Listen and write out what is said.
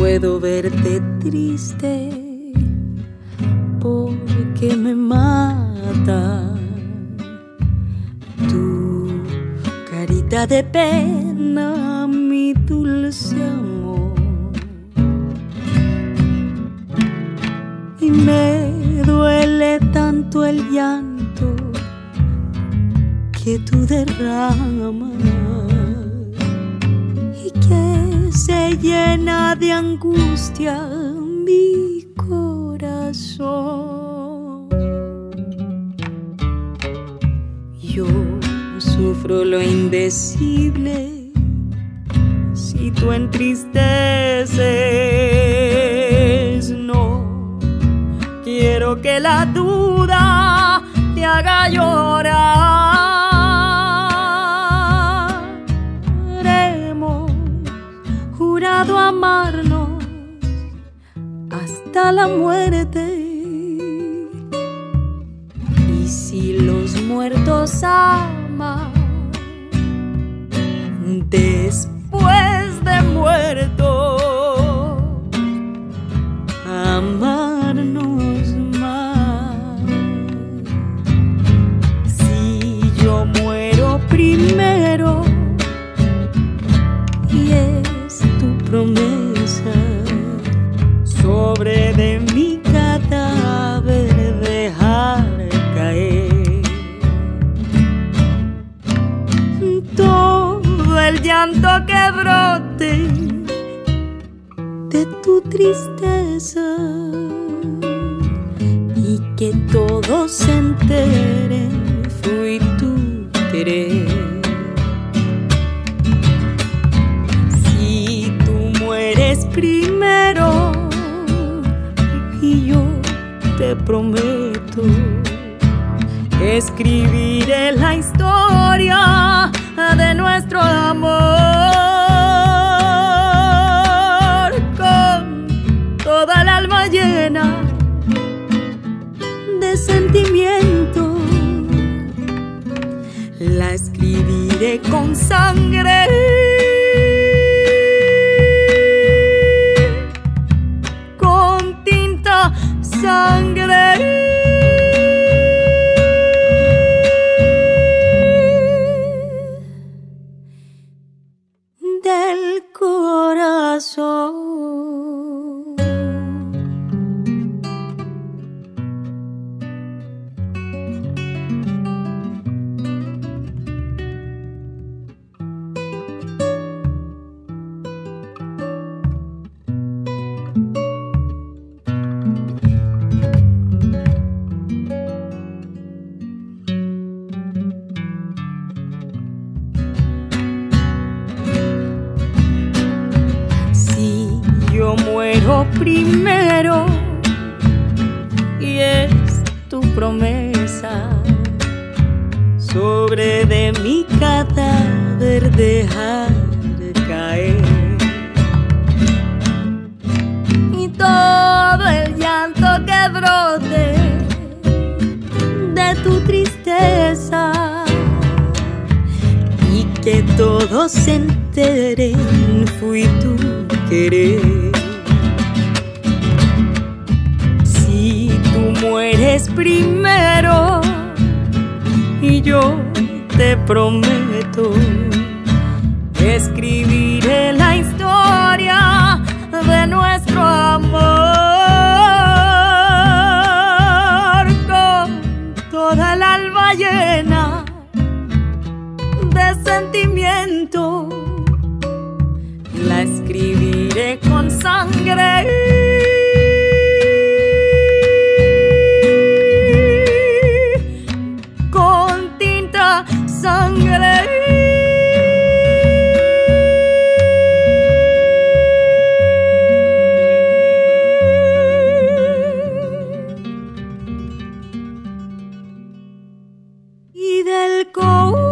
puedo verte triste porque me mata tu carita de pena, mi dulce amor. Y me duele tanto el llanto que tú derramas y que se llena de angustia mi corazón. Yo sufro lo indecible si tú entristeces. No quiero que la duda te haga llorar. Hemos jurado amarnos hasta la muerte. Y si los muertos aman después de muerto, amarnos más. Si yo muero primero y es tu promesa, sobre de mi cadáver dejar caer todo el llanto que brote de tu tristeza, y que todos se enteren fui tu querer. Si tú mueres primero y yo te prometo, escribiré la historia de nuestro amor con toda el alma llena de sentimiento. La escribiré con sangre, con tinta, sangre. Del corazón. Yo muero primero y es tu promesa, sobre de mi cadáver dejar caer y todo el llanto que brote de tu tristeza, y que todos se enteren fui tu querer. Si tú mueres primero y yo te prometo, escribiré la historia de nuestro amor con toda el alma llena de sentimiento. La escribiré con sangre, con tinta, sangre. Y del corazón.